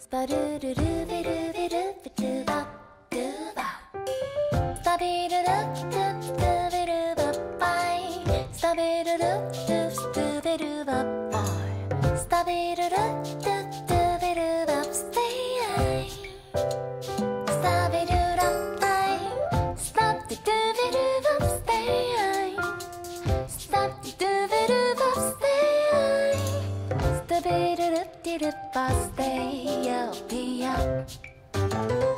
スパルルルベルベルベルバドゥバスタビルルドゥドゥベルババイスタビルルドゥスドゥベルババイスタビルルドゥドゥベルバステイアイスタビルラバイスタビドゥベルバステイアイスタビドゥベルバステイアイスタビルルディルバステイアピア